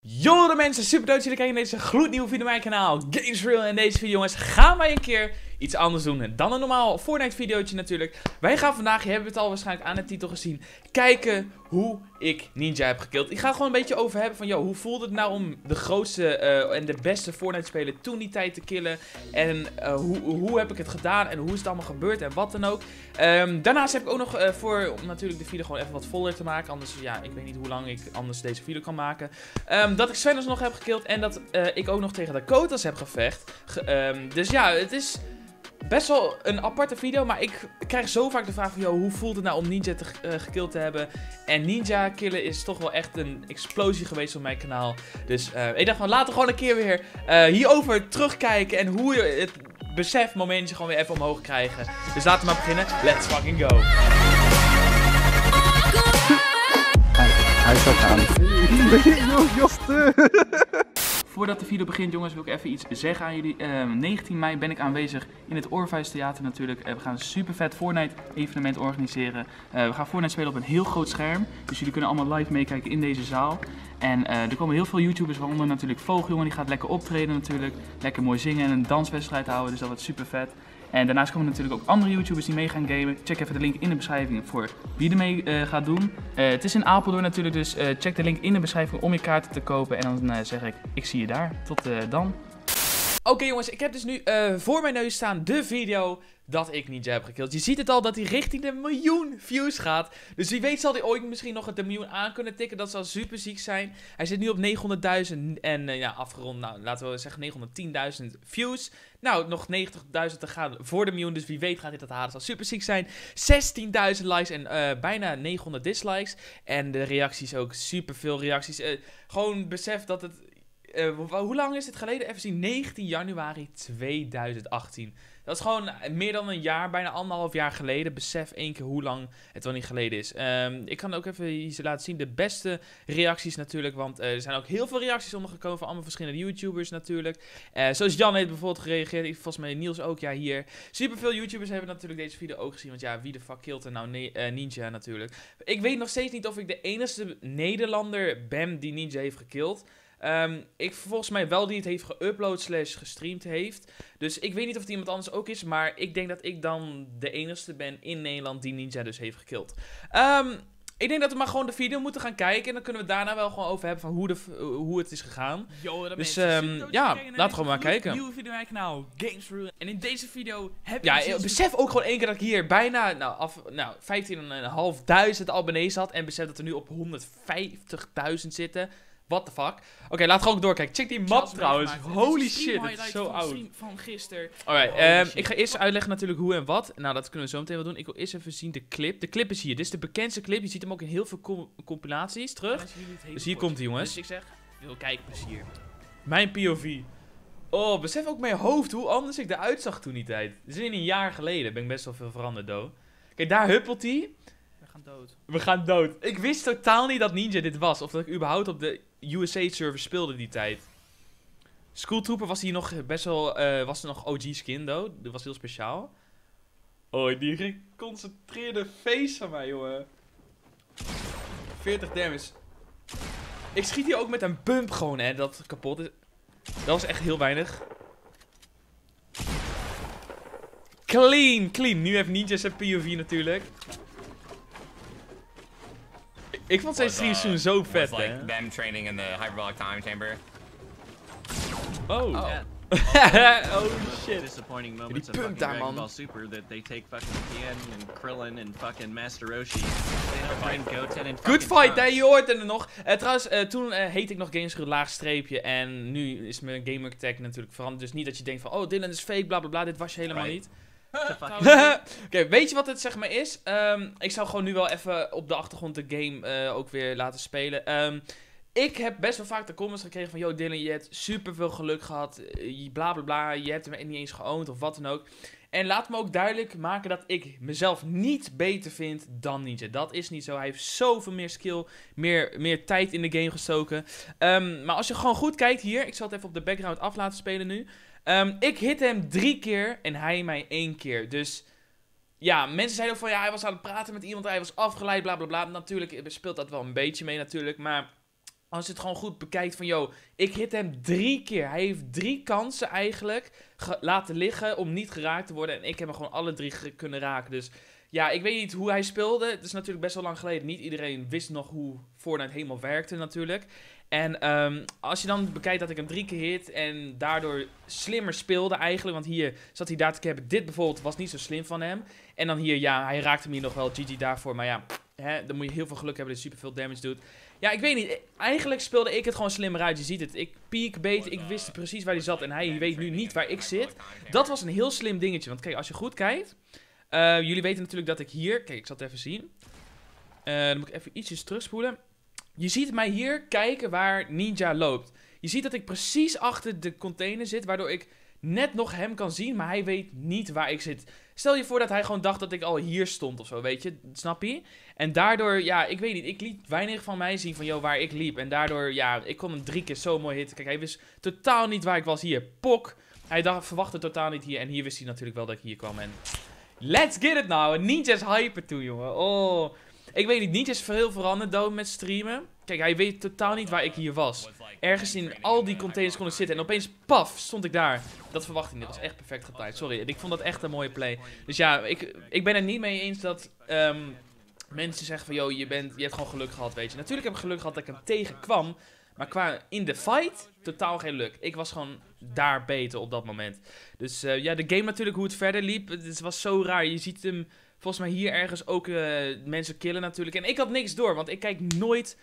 Yo de mensen, super dat jullie kijken naar deze gloednieuwe video op mijn kanaal GamesReel. En in deze video jongens gaan wij een keer iets anders doen dan een normaal Fortnite videootje natuurlijk. Wij gaan vandaag, je hebt het al waarschijnlijk aan de titel gezien, kijken hoe ik Ninja heb gekild. Ik ga gewoon een beetje over hebben van, hoe voelde het nou om de grootste en de beste Fortnite speler toen die tijd te killen. En hoe heb ik het gedaan en hoe is het allemaal gebeurd en wat dan ook. Daarnaast heb ik ook nog om natuurlijk de video gewoon even wat voller te maken. Anders, ja, ik weet niet hoe lang ik anders deze video kan maken. Dat ik Sven nog heb gekild en dat ik ook nog tegen Dakotas heb gevecht. Dus ja, het is best wel een aparte video, maar ik krijg zo vaak de vraag van, hoe voelt het nou om Ninja gekild te hebben? En Ninja killen is toch wel echt een explosie geweest op mijn kanaal. Dus ik dacht van, laten we gewoon een keer weer hierover terugkijken en hoe je het besefmomentje gewoon weer even omhoog krijgen. Dus laten we maar beginnen. Let's fucking go. Hij staat aan. Voordat de video begint jongens wil ik even iets zeggen aan jullie. 19 mei ben ik aanwezig in het Orpheus Theater natuurlijk. We gaan een super vet Fortnite evenement organiseren. We gaan Fortnite spelen op een heel groot scherm. Dus jullie kunnen allemaal live meekijken in deze zaal. En er komen heel veel YouTubers, waaronder natuurlijk Vogeljongen. Die gaat lekker optreden natuurlijk. Lekker mooi zingen en een danswedstrijd houden. Dus dat wordt super vet. En daarnaast komen natuurlijk ook andere YouTubers die mee gaan gamen. Check even de link in de beschrijving voor wie er mee gaat doen. Het is in Apeldoorn natuurlijk, dus check de link in de beschrijving om je kaarten te kopen. En dan zeg ik zie je daar. Tot dan. Oké jongens, ik heb dus nu voor mijn neus staan de video dat ik Ninja heb gekild. Je ziet het al dat hij richting de 1 miljoen views gaat. Dus wie weet zal hij ooit misschien nog het 1 miljoen aan kunnen tikken. Dat zal super ziek zijn. Hij zit nu op 900.000 en ja, afgerond, nou, laten we zeggen 910.000 views. Nou, nog 90.000 te gaan voor de miljoen. Dus wie weet gaat hij dat halen. Dat zal super ziek zijn. 16.000 likes en bijna 900 dislikes. En de reacties ook, super veel reacties. Gewoon besef dat het... hoe lang is het geleden? Even zien, 19 januari 2018. Dat is gewoon meer dan een jaar, bijna 1,5 jaar geleden. Besef één keer hoe lang het wel niet geleden is. Ik kan ook even hier laten zien de beste reacties natuurlijk. Want er zijn ook heel veel reacties ondergekomen van allemaal verschillende YouTubers natuurlijk. Zoals Jan heeft bijvoorbeeld gereageerd. Volgens mij Niels ook, ja hier. Superveel YouTubers hebben natuurlijk deze video ook gezien. Want ja, wie de fuck killt er nou Ninja natuurlijk. Ik weet nog steeds niet of ik de enige Nederlander ben die Ninja heeft gekild. Volgens mij wel die het heeft geüpload / gestreamd heeft. Dus ik weet niet of het iemand anders ook is. Maar ik denk dat ik dan de enige ben in Nederland die Ninja dus heeft gekild. Ik denk dat we maar gewoon de video moeten gaan kijken. En dan kunnen we daarna wel gewoon over hebben van hoe het is gegaan. Yo, dus ja, laten we gewoon maar kijken. Nieuwe video op mijn kanaal, GamesReel. En in deze video heb je besef ook gewoon één keer dat ik hier bijna 15.500 abonnees had. En besef dat we nu op 150.000 zitten. What the fuck? Oké, laten we gewoon doorkijken. Check die map trouwens. Holy shit, het is zo oud. Van gisteren. Alright, ik ga eerst uitleggen natuurlijk hoe en wat. Nou, dat kunnen we zo meteen wel doen. Ik wil eerst even zien de clip. De clip is hier. Dit is de bekendste clip. Je ziet hem ook in heel veel compilaties terug. Dus hier komt hij, jongens. Dus ik zeg, veel kijkplezier. Mijn POV. Oh, besef ook mijn hoofd hoe anders ik eruit zag toen die tijd. Dit is in een jaar geleden. Ben ik best wel veel veranderd, though. Kijk, daar huppelt hij. We gaan dood. Ik wist totaal niet dat Ninja dit was. Of dat ik überhaupt op de USA-server speelde die tijd. School Trooper was hier nog best wel... was er nog OG skin, though. Dat was heel speciaal. Oh, die geconcentreerde face van mij, jongen. 40 damage. Ik schiet hier ook met een bump gewoon, hè. Dat het kapot is. Dat was echt heel weinig. Clean, clean. Nu heeft Ninja zijn POV natuurlijk. Ik vond zijn streams toen zo vet, hè? Like them training in the hyperbolic time chamber. Oh. Oh shit. Disappointing moments of fucking Dragon Ball Super that they take fucking Tien and Krillin and fucking Master Roshi. They don't bring Goten and Good fight, hè? Je hoort het er nog. Trouwens, toen heette ik nog GamesReel laag streepje. En nu is mijn gamertag natuurlijk veranderd. Dus niet dat je denkt van, oh, Dylan is fake, bla bla bla. Dit was je helemaal niet. Oké, weet je wat het zeg maar is? Ik zou gewoon nu wel even op de achtergrond de game ook weer laten spelen. Ik heb best wel vaak de comments gekregen van, yo Dylan, je hebt super veel geluk gehad, bla bla bla, je hebt hem niet eens geowned of wat dan ook. En laat me ook duidelijk maken dat ik mezelf niet beter vind dan Ninja. Dat is niet zo. Hij heeft zoveel meer skill, meer tijd in de game gestoken. Maar als je gewoon goed kijkt hier, ik zal het even op de background af laten spelen nu. Ik hit hem 3 keer en hij mij 1 keer. Dus ja, mensen zeiden ook van, ja, hij was aan het praten met iemand, hij was afgeleid, bla bla bla. Natuurlijk speelt dat wel een beetje mee natuurlijk, maar als je het gewoon goed bekijkt van, yo, ik hit hem 3 keer. Hij heeft 3 kansen eigenlijk laten liggen om niet geraakt te worden. En ik heb hem gewoon alle 3 kunnen raken. Dus ja, ik weet niet hoe hij speelde. Het is natuurlijk best wel lang geleden. Niet iedereen wist nog hoe Fortnite helemaal werkte natuurlijk. En als je dan bekijkt dat ik hem 3 keer hit en daardoor slimmer speelde eigenlijk. Want hier zat hij daar te cappen. Dit bijvoorbeeld was niet zo slim van hem. En dan hier, ja, hij raakte me hier nog wel. GG daarvoor. Maar ja, dan moet je heel veel geluk hebben dat hij superveel damage doet. Ja, ik weet niet. Eigenlijk speelde ik het gewoon slimmer uit. Je ziet het. Ik peek beter. Ik wist precies waar hij zat. En hij weet nu niet waar ik zit. Dat was een heel slim dingetje. Want kijk, als je goed kijkt. Jullie weten natuurlijk dat ik hier... Kijk, ik zal het even zien. Dan moet ik even ietsjes terugspoelen. Je ziet mij hier kijken waar Ninja loopt. Je ziet dat ik precies achter de container zit. Waardoor ik net nog hem kan zien. Maar hij weet niet waar ik zit. Stel je voor dat hij gewoon dacht dat ik al hier stond of zo, weet je. Snap je? En daardoor, ja, ik weet niet. Ik liet weinig van mij zien van, joh, waar ik liep. En daardoor, ja, ik kon hem 3 keer zo mooi hitten. Kijk, hij wist totaal niet waar ik was hier. Pok. Hij verwachtte totaal niet hier. En hier wist hij natuurlijk wel dat ik hier kwam. En let's get it now. Ninja's hyper toe, jongen. Oh. Ik weet niet, Ninja is heel veranderd dood met streamen. Kijk, hij weet totaal niet waar ik hier was. Ergens in al die containers kon ik zitten. En opeens, paf, stond ik daar. Dat verwachtte ik niet. Dat was echt perfect getimed. Sorry, ik vond dat echt een mooie play. Dus ja, ik ben het niet mee eens dat mensen zeggen van, yo, je hebt gewoon geluk gehad, weet je. Natuurlijk heb ik geluk gehad dat ik hem tegenkwam. Maar in de fight, totaal geen luck. Ik was gewoon daar beter op dat moment. Dus ja, de game natuurlijk, hoe het verder liep. Het was zo raar. Je ziet hem volgens mij hier ergens ook mensen killen natuurlijk. En ik had niks door, want ik kijk nooit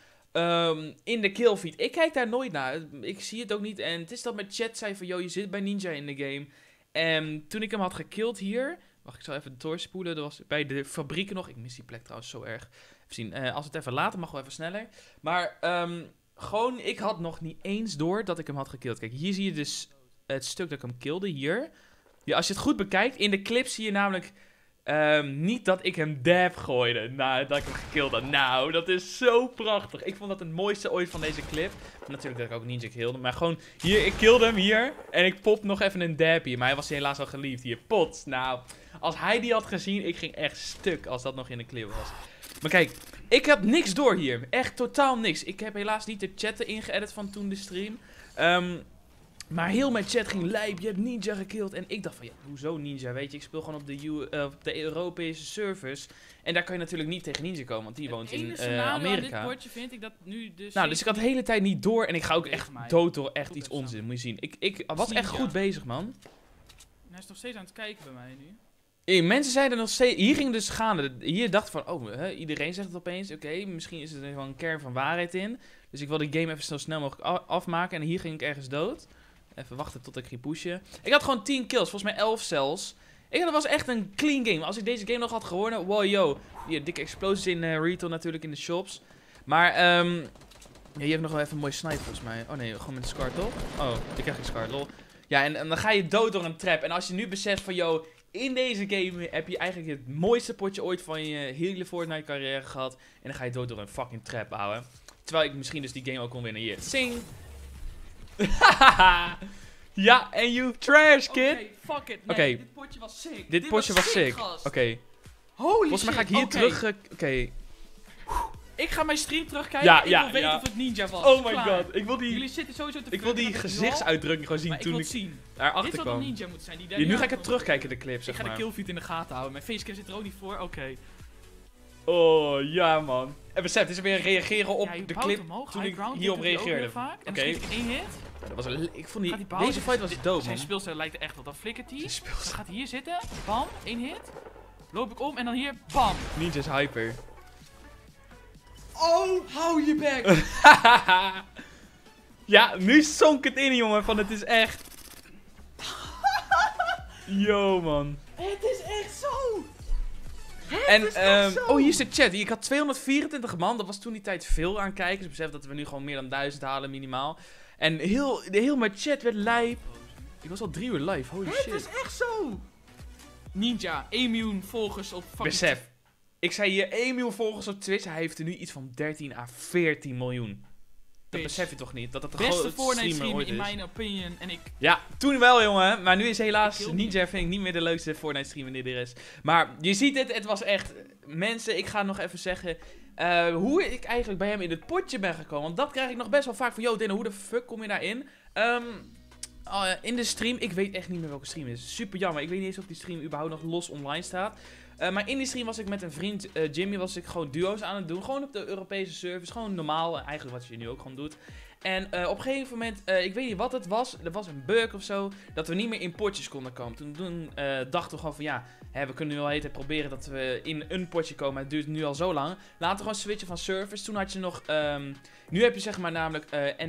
in de killfeed. Ik kijk daar nooit naar. Ik zie het ook niet. En het is dat mijn chat zei van, yo, je zit bij Ninja in de game. En toen ik hem had gekilld hier... Wacht, ik zal even doorspoelen. Dat was bij de fabrieken nog. Ik mis die plek trouwens zo erg. Even zien. Als het even later mag, wel even sneller. Maar gewoon, ik had nog niet eens door dat ik hem had gekilld. Kijk, hier zie je dus het stuk dat ik hem killde. Hier. Ja, als je het goed bekijkt, in de clip zie je namelijk... niet dat ik hem dab gooide nadat ik hem gekilld had. Nou, dat is zo prachtig. Ik vond dat het mooiste ooit van deze clip. Natuurlijk dat ik ook Ninja killde. Maar gewoon, hier, ik killde hem hier. En ik pop nog even een dab hier. Maar hij was helaas al geliefd hier. Pot. Nou, als hij die had gezien, ik ging echt stuk als dat nog in de clip was. Maar kijk, ik heb niks door hier. Echt totaal niks. Ik heb helaas niet de chatten ingeëdit van toen de stream. Maar heel mijn chat ging lijp, je hebt Ninja gekilld. En ik dacht van, ja, hoezo Ninja, weet je. Ik speel gewoon op de Europese servers. En daar kan je natuurlijk niet tegen Ninja komen, want die woont in Amerika. Dit bordje vind ik dat nu dus... Nou, dus ik had de hele tijd niet door. En ik ga ook echt dood door echt iets onzin, moet je zien. Ik was echt goed bezig, man. Hij is nog steeds aan het kijken bij mij nu. Mensen zeiden nog steeds... Hier ging dus gaande. Hier dacht van, oh, iedereen zegt het opeens. Oké, misschien is er wel een kern van waarheid in. Dus ik wil de game even zo snel mogelijk afmaken. En hier ging ik ergens dood. Even wachten tot ik ging pushen. Ik had gewoon 10 kills, volgens mij 11 zelfs. Dat was echt een clean game. Als ik deze game nog had gewonnen, wow, yo. Hier, dikke explosies in retail natuurlijk, in de shops. Maar, ja, je hebt nog wel even een mooie snipe volgens mij. Oh nee, gewoon met de scar toch? Oh, ik krijg geen scar, lol. Ja, en dan ga je dood door een trap. En als je nu beseft van, yo, in deze game heb je eigenlijk het mooiste potje ooit van je hele Fortnite carrière gehad. En dan ga je dood door een fucking trap houden. Terwijl ik misschien dus die game ook kon winnen. Hier, sing! Ja, en you trash, kid. Oké, fuck it. Nee, dit potje was sick. Dit potje was sick. Oké. Volgens mij ga ik hier terug... Oké. Ik ga mijn stream terugkijken en ik wil weten of het Ninja was. Oh my god. Jullie zitten sowieso te... Ik wil die gezichtsuitdrukking gewoon zien maar toen ik daarachter dit kwam. Dit Ninja moet zijn. Nu ga ik het terugkijken, de clip, zeg maar. Ik ga maar. de killfeed in de gaten houden. Mijn facecam zit er ook niet voor. Oké. Oh, ja man. En besef, het is weer reageren op de clip omhoog, toen ik hierop reageerde. En dan schiet ik in 1 hit. Dat was ik vond deze fight was dope, man. Zijn speelstijl lijkt er echt op. Dan flikkert hij. Dan gaat hij hier zitten. Bam, 1 hit. Loop ik om en dan hier, bam. Ninja's hyper. Oh, hou je bek. Ja, nu zonk het in, jongen. Van het is echt... Yo, man. Het is echt zo. Oh, hier is de chat. Ik had 224 man. Dat was toen die tijd veel aan kijkers. Besef dat we nu gewoon meer dan 1000 halen minimaal. En heel mijn chat werd lijp. Ik was al 3 uur live. Holy shit. Het is echt zo. Ninja, 1 miljoen volgers op fucking... Besef. Ik zei hier 1 miljoen volgers op Twitch. Hij heeft er nu iets van 13 à 14 miljoen. Dat besef je toch niet? Dat dat de Beste grootste Fortnite streamer streamer ooit in is. mijn opinion. En ik... Ja, toen wel jongen. Maar nu is helaas Ik kill Ninja vind ik niet meer de leukste Fortnite streamer die er is. Maar je ziet het was echt... Mensen, ik ga nog even zeggen... hoe ik eigenlijk bij hem in het potje ben gekomen. Want dat krijg ik nog best wel vaak van... Yo Dino, hoe de fuck kom je daarin? In de stream, ik weet echt niet meer welke stream het is. Super jammer, ik weet niet eens of die stream überhaupt nog los online staat. Maar in die stream was ik met een vriend, Jimmy, was ik gewoon duo's aan het doen. Gewoon op de Europese servers, gewoon normaal, eigenlijk wat je nu ook gewoon doet. En op een gegeven moment, ik weet niet wat het was, er was een bug of zo, dat we niet meer in potjes konden komen. Toen dachten we gewoon van ja, we kunnen nu al de hele tijd proberen dat we in een potje komen, maar het duurt nu al zo lang. Laten we gewoon switchen van servers. Toen had je nog, nu heb je zeg maar namelijk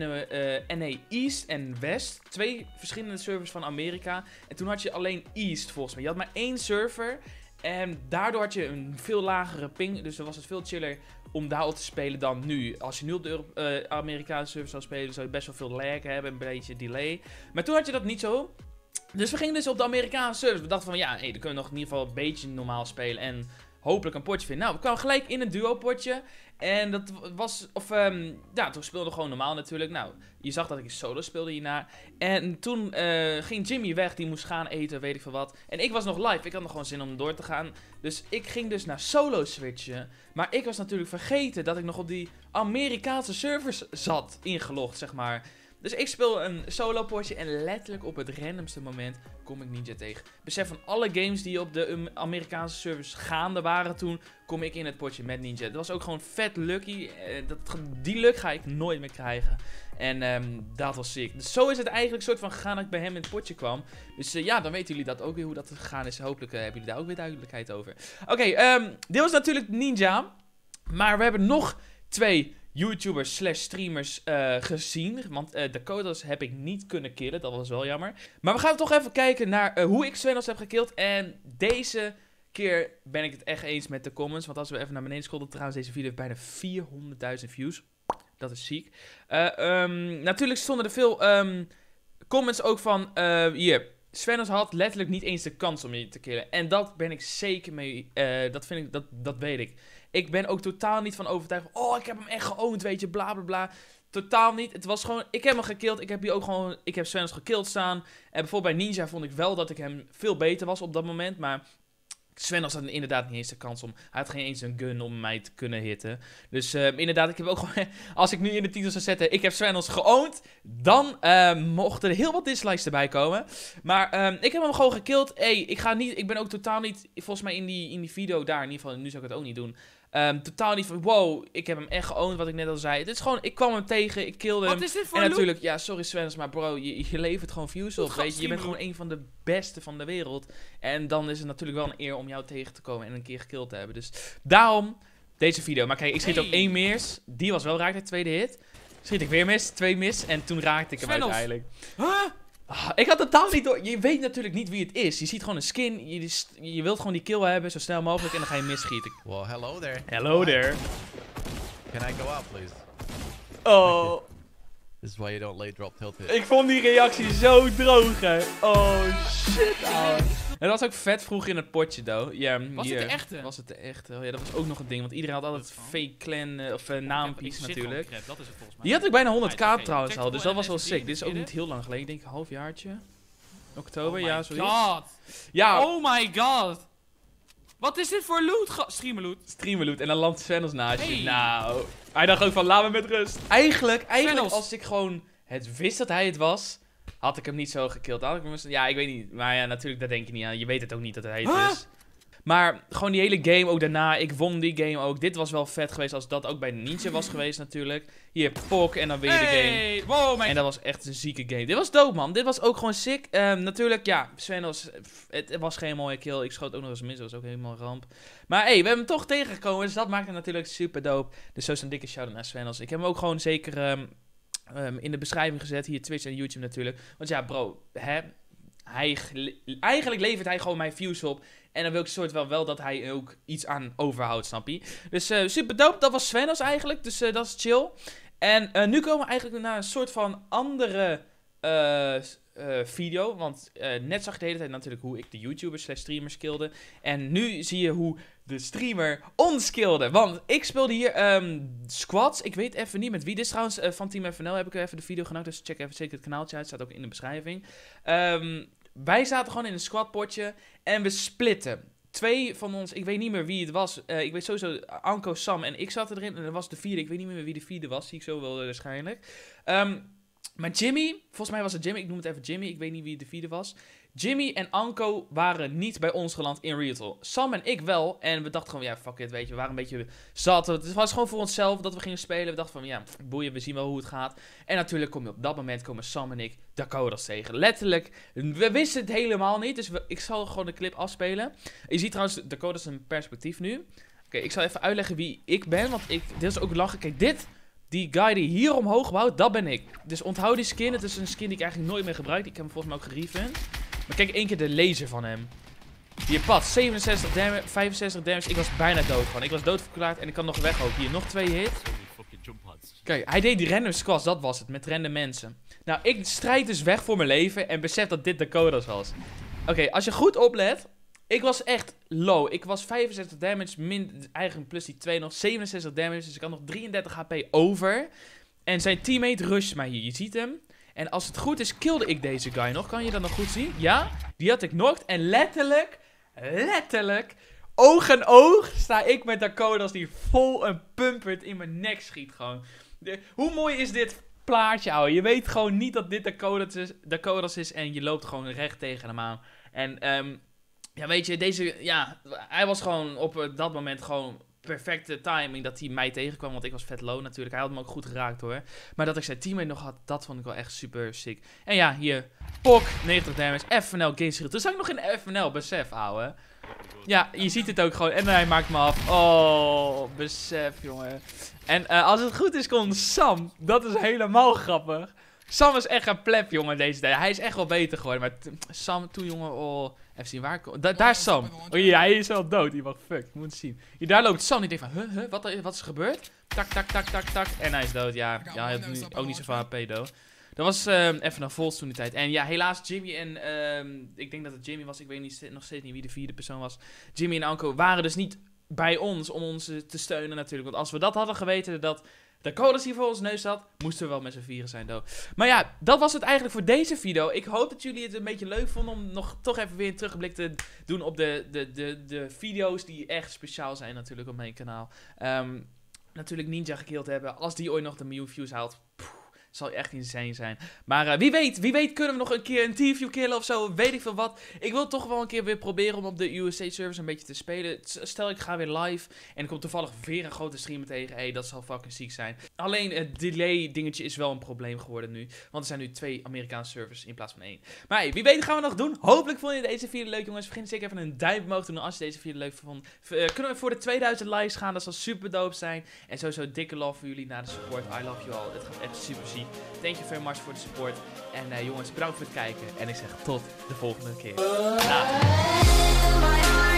NA East en West, 2 verschillende servers van Amerika. En toen had je alleen East volgens mij, je had maar 1 server. En daardoor had je een veel lagere ping, dus dan was het veel chiller om daar al te spelen dan nu. Als je nu op de Amerikaanse server zou spelen, zou je best wel veel lag hebben, een beetje delay. Maar toen had je dat niet zo. Dus we gingen dus op de Amerikaanse servers. We dachten van ja, dan kunnen we nog in ieder geval een beetje normaal spelen en hopelijk een potje vinden. Nou, we kwamen gelijk in een duo potje. En dat was, ja, toen speelden we gewoon normaal natuurlijk. Nou, je zag dat ik solo speelde hierna. En toen ging Jimmy weg, die moest gaan eten, weet ik veel wat. En ik was nog live, ik had nog gewoon zin om door te gaan. Dus ik ging dus naar solo switchen. Maar ik was natuurlijk vergeten dat ik nog op die Amerikaanse servers zat, ingelogd, zeg maar. Dus ik speel een solo potje en letterlijk op het randomste moment kom ik Ninja tegen. Besef van alle games die op de Amerikaanse servers gaande waren toen, kom ik in het potje met Ninja. Dat was ook gewoon vet lucky. Die luck ga ik nooit meer krijgen. En dat was sick. Dus zo is het eigenlijk soort van gegaan dat ik bij hem in het potje kwam. Dus ja, dan weten jullie dat ook weer hoe dat gegaan is. Hopelijk hebben jullie daar ook weer duidelijkheid over. Oké, dit was natuurlijk Ninja. Maar we hebben nog 2 YouTubers / streamers gezien. Want Dakotas heb ik niet kunnen killen. Dat was wel jammer. Maar we gaan toch even kijken naar hoe ik Swenos heb gekild. En deze keer ben ik het echt eens met de comments. Want als we even naar beneden scrollen. Trouwens, deze video heeft bijna 400.000 views. Dat is ziek. Natuurlijk stonden er veel comments ook van... hier, Swenos had letterlijk niet eens de kans om je te killen. En dat ben ik zeker mee... dat weet ik. Ik ben ook totaal niet van overtuigd. Oh, ik heb hem echt geowned, weet je, bla bla bla. Totaal niet. Het was gewoon, ik heb hem gekild. Ik heb hier ook gewoon, ik heb Swenos gekild staan. En bijvoorbeeld bij Ninja vond ik wel dat ik hem veel beter was op dat moment. Maar Swenos had inderdaad niet eens de kans om. Hij had geen eens een gun om mij te kunnen hitten. Dus inderdaad, ik heb ook gewoon... Als ik nu in de titel zou zetten, ik heb Swenos geowned. Dan mochten er heel wat dislikes erbij komen. Maar ik heb hem gewoon gekild. Ik ben ook totaal niet... Volgens mij in die video daar, in ieder geval, nu zou ik het ook niet doen. Totaal niet van, wow, ik heb hem echt geowned, wat ik net al zei. Het is gewoon, ik kwam hem tegen, ik killde hem. Wat is dit voor en loop? natuurlijk, ja, sorry Swenos, maar bro, je levert gewoon views op, weet je. Je bent gewoon een van de beste van de wereld. En dan is het natuurlijk wel een eer om jou tegen te komen en een keer gekilld te hebben. Dus daarom deze video. Maar kijk, ik schiet ook 1 mis. Die was wel raak, de tweede hit. Schiet ik weer mis, 2 mis. En toen raakte ik hem Swenos. uiteindelijk. Ik had totaal niet door. Je weet natuurlijk niet wie het is. Je ziet gewoon een skin. Je wilt gewoon die kill hebben, zo snel mogelijk. En dan ga je misschieten. Well, hello there. Hello there. Can I go out, please? Oh, This is why you don't late drop tilt hit. ik vond die reactie zo droog, hè. Oh, shit, ouwe. Het was ook vet vroeg in het potje, though. Ja, Was hier het de echte? Was het de echte? Ja, dat was ook nog een ding. Want iedereen had altijd fake clan of naampies natuurlijk. Dat is het volgens mij. Die had ik bijna 100k Oké, trouwens check al, de dus dat was wel LSD sick. Dit is ook eerder. niet heel lang geleden. Ik denk een halfjaartje. Oktober, Oh ja, my zoiets. god. Ja, Oh my god. Wat is dit voor loot? Streamerloot. streamerloot en dan landt Swenos naast je. Hey. Nou, hij dacht ook van, laat me met rust. Eigenlijk Swenos. als ik gewoon het wist dat hij het was, had ik hem niet zo gekild. Had ik hem, ja, ik weet niet. Maar ja, natuurlijk, daar denk je niet aan. Je weet het ook niet dat hij het is. Maar gewoon die hele game ook daarna. Ik won die game ook. Dit was wel vet geweest als dat ook bij Ninja was geweest natuurlijk. Hier, Pok en dan weer de game. Hey, wow, mijn... En dat was echt een zieke game. Dit was dope, man. Dit was ook gewoon sick. Natuurlijk, ja, Swenos, het was geen mooie kill. Ik schoot ook nog eens mis. Dat was ook helemaal ramp. Maar hey, we hebben hem toch tegengekomen. Dus dat maakt het natuurlijk super dope. Dus zo is een dikke shout-out naar Swenos. Ik heb hem ook gewoon zeker in de beschrijving gezet. Hier, Twitch en YouTube natuurlijk. Want ja, bro, eigenlijk levert hij gewoon mijn views op. En dan wil ik soort wel dat hij ook iets aan overhoudt, snap je? Dus super dope. Dat was Swenos eigenlijk. Dus dat is chill. En nu komen we eigenlijk naar een soort van andere video. Want net zag je de hele tijd natuurlijk hoe ik de YouTubers / streamers killde. En nu zie je hoe de streamer ons killde. Want ik speelde hier squads. Ik weet even niet met wie. Dit is trouwens van Team FNL heb ik even de video genomen. Dus check even zeker het kanaaltje uit. Staat ook in de beschrijving. Wij zaten gewoon in een squadpotje. En we splitten. 2 van ons, ik weet niet meer wie het was. Ik weet sowieso, Anko, Sam en ik zaten erin. En er was de 4e. Ik weet niet meer wie de 4e was. Zie ik zo wel waarschijnlijk. Maar Jimmy, volgens mij was het Jimmy. Ik noem het even Jimmy. Ik weet niet wie de 4e was. Jimmy en Anko waren niet bij ons geland in Real Talk. Sam en ik wel. En we dachten gewoon, ja, fuck it, weet je. We waren een beetje zat. Het was gewoon voor onszelf dat we gingen spelen. We dachten van, ja, boeien, we zien wel hoe het gaat. En natuurlijk op dat moment komen Sam en ik Dakotas tegen. Letterlijk, we wisten het helemaal niet. Dus ik zal gewoon de clip afspelen. Je ziet trouwens Dakotas in perspectief nu. Oké, ik zal even uitleggen wie ik ben. Want dit is ook lachen. Kijk, die guy die hier omhoog bouwt, dat ben ik. Dus onthoud die skin. Het is een skin die ik eigenlijk nooit meer gebruik. Ik heb hem volgens mij ook gerevend. Maar kijk één keer de laser van hem. Hier pad, 67 damage, 65 damage. Ik was bijna dood gewoon. Ik was doodverklaard en ik kan nog weg ook. Hier, nog 2 hits. Kijk, hij deed die random squads, dat was het, met random mensen. Nou, ik strijd dus weg voor mijn leven en besef dat dit Dakotas was. Oké, als je goed oplet, ik was echt low. Ik was 65 damage, eigenlijk plus die 2 nog 67 damage. Dus ik had nog 33 HP over. En zijn teammate rusht mij hier, je ziet hem. En als het goed is, killde ik deze guy nog. Kan je dat nog goed zien? Ja, die had ik knocked. En letterlijk, oog in oog sta ik met Dakotas die vol een pumpert in mijn nek schiet gewoon. Hoe mooi is dit plaatje, ouwe? Je weet gewoon niet dat dit Dakotas is en je loopt gewoon recht tegen hem aan. En ja, weet je, hij was gewoon op dat moment gewoon perfecte timing dat hij mij tegenkwam, want ik was vet low natuurlijk. Hij had me ook goed geraakt hoor. Maar dat ik zijn teammate nog had, dat vond ik wel echt super sick. En ja, hier, Pok, 90 damage, FNL, Game Shield. Toen zat ik nog in FNL, besef, ouwe. Ja, je ziet het ook gewoon. En hij maakt me af. Oh, besef, jongen. En als het goed is, komt Sam. Dat is helemaal grappig. Sam is echt een pleb, jongen, deze tijd. Hij is echt wel beter geworden. Maar Sam, toen, jongen, oh... Even zien, waar komt... Daar is Sam. Oh ja, hij is wel dood. Iemand, fuck, je moet het zien. Hier, daar loopt Sam. Die denkt van, wat is er gebeurd? Tak, tak, tak, tak, tak. En hij is dood, ja. Ja, hij had ook niet zoveel HP, dood. Dat was even een Vols toen die tijd. En ja, helaas Jimmy en... ik denk dat het Jimmy was. Ik weet nog steeds niet wie de 4e persoon was. Jimmy en Anko waren dus niet bij ons om ons te steunen natuurlijk. Want als we dat hadden geweten, dat Dakotas hier voor ons neus zat, moesten we wel met z'n 4 zijn, dood. Maar ja, dat was het eigenlijk voor deze video. Ik hoop dat jullie het een beetje leuk vonden om nog toch even weer een terugblik te doen op de video's die echt speciaal zijn natuurlijk op mijn kanaal. Natuurlijk Ninja gekilld hebben. Als die ooit nog de miljoen views haalt, zal echt insane zijn. Maar wie weet kunnen we nog een keer een T-view killen of zo. Weet ik veel wat. Ik wil toch wel een keer weer proberen om op de USA-servers een beetje te spelen. Stel ik ga weer live en ik kom toevallig weer een grote streamer tegen. Hey, dat zal fucking ziek zijn. Alleen het delay dingetje is wel een probleem geworden nu. Want er zijn nu 2 Amerikaanse servers in plaats van 1. Maar hey, wie weet gaan we nog doen. Hopelijk vond je deze video leuk, jongens. Vergeet zeker even een duimpje omhoog te doen als je deze video leuk vond. Kunnen we voor de 2000 likes gaan. Dat zal super dope zijn. En sowieso dikke love voor jullie naar de support. I love you all. Het gaat echt super ziek. Thank you very much voor de support. En jongens, bedankt voor het kijken. En ik zeg tot de volgende keer. Daag.